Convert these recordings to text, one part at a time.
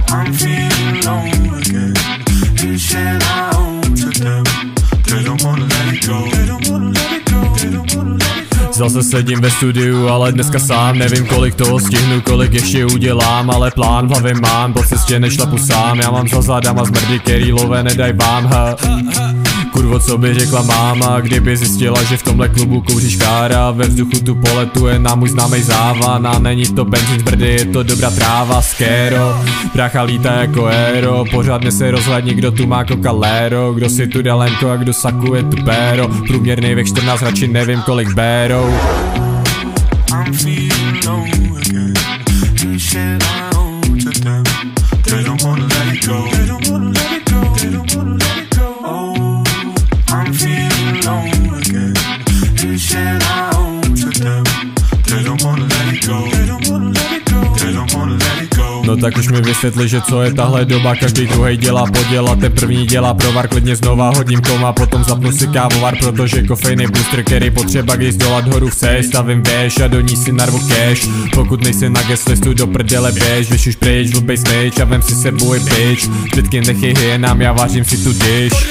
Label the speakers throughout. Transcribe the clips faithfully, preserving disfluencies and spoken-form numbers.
Speaker 1: I'm feeling low again. This shit I owe to them. They don't wanna let it go. They don't wanna let it go. They don't wanna let it go.
Speaker 2: Zase sedím ve studiu, ale dneska sám. Nevím kolik toho stihnu, kolik ještě udělám, ale plán v hlavě mám, po cestě nešlapu sám. Já mám za zádama zmrdy, který lové nedaj vám, ha. Kurvo, co by řekla máma, kdyby zjistila, že v tomhle klubu kouříš kára. Ve vzduchu tu poletuje nám můj známej závan. A není to benzín z brdy, je to dobrá tráva, skéro. Brácha lítá jako aero, pořádně se rozhledni, kdo tu má kokalero. Kdo si tu dalenko a kdo sakuje tu péro. Průměrný věk čtrnáct, radši nevím kolik bérou.
Speaker 1: I'm feeling low again. This shit I owe to them. They don't wanna let it go. They don't wanna let it go. They don't wanna let it go. Oh, I'm feeling low again. This shit I owe to them. They don't wanna let it go. They don't wanna let it go. They don't wanna let it go.
Speaker 2: No tak už mi vysvětli, že co je tahle doba, každý druhej dělá poděla, ten první dělá provar, klidně znova hodím koma, potom zapnu si kávovar, protože kofejný booster, který potřeba když dolat horu chceš, stavím věž a do ní si narvu cash. Pokud nejsi na guest listu, do prdele běž, víš už pryč, blbej snitch a vem si sebou i bitch. Zbytky nechy hyenám, já vařím si tu dish.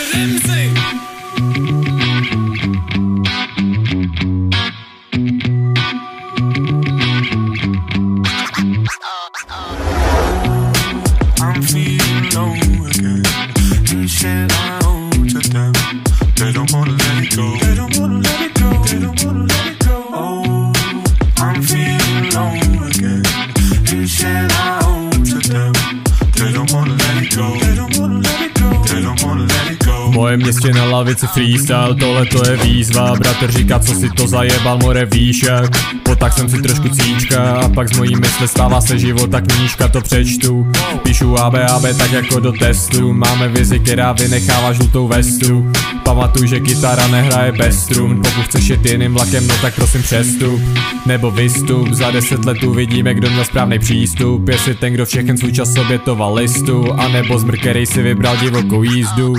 Speaker 1: I'm feeling low again. This shit I owe to them. They don't wanna let it go. They don't wanna let it go. They don't wanna let it go. Oh, I'm feeling low again. This shit I owe to them. They don't wanna let it go. They don't wanna let it go. They don't wanna let it go.
Speaker 2: V mojem městě na lavici freestyle, tohle to je výzva. Bratr říká, co si to zajebal, more víš jak. Potak jsem si trošku cíčka a pak z mojí mysle stává se života knížka, to přečtu. Píšu A B A B tak jako do testu. Máme vizi, která vynechává žlutou vestu. Pamatuj, že kytara nehraje bez strun. Pokud chceš jet jiným vlakem, no tak prosím přestup. Nebo vystup, za deset let uvidíme, kdo měl správný přístup. Jestli ten, kdo všechen svůj čas obětoval listu, a nebo zmr, který si vybral divokou jízdu.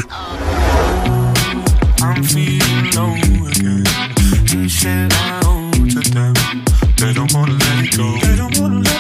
Speaker 1: I'm feeling low again. This shit I owe to them. They don't wanna let it go. They don't wanna let it go.